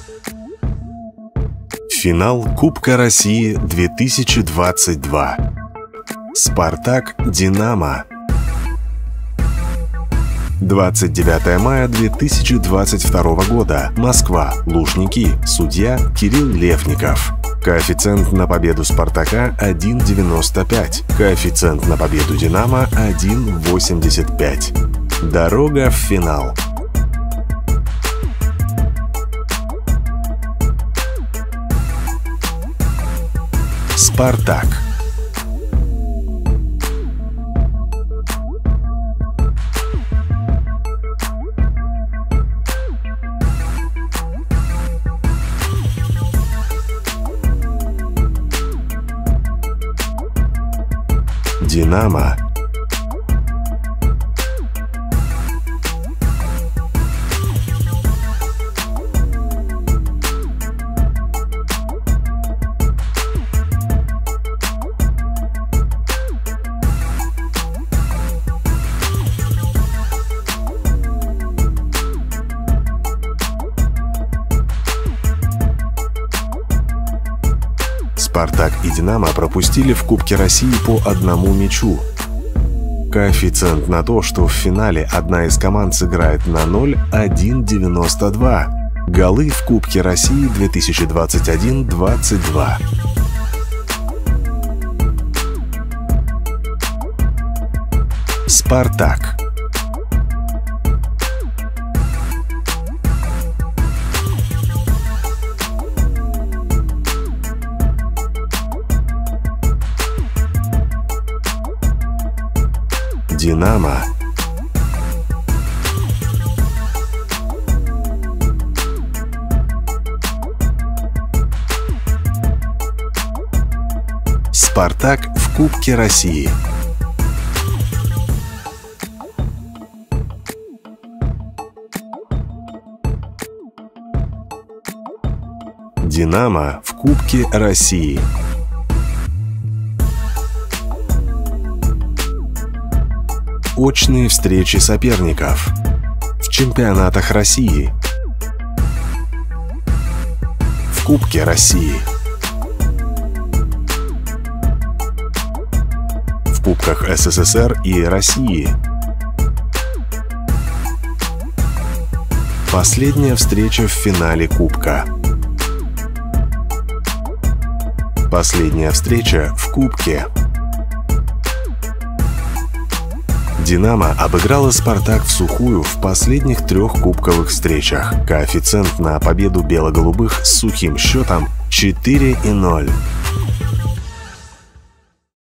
Финал Кубка России 2022. «Спартак-Динамо». 29 мая 2022 года. Москва. Лужники. Судья Кирилл Левников. Коэффициент на победу «Спартака» 1,95. Коэффициент на победу «Динамо» 1,85. Дорога в финал. «Спартак». «Динамо». «Спартак» и «Динамо» пропустили в Кубке России по одному мячу. Коэффициент на то, что в финале одна из команд сыграет на 0, 1,92. Голы в Кубке России 2021-22. «Спартак». «Динамо». «Спартак» в Кубке России. «Динамо» в Кубке России. Очные встречи соперников в чемпионатах России, в Кубке России, в Кубках СССР и России. Последняя встреча в финале Кубка. Последняя встреча в Кубке. «Динамо» обыграла «Спартак» всухую в последних 3 кубковых встречах. Коэффициент на победу бело-голубых с сухим счетом 4,0.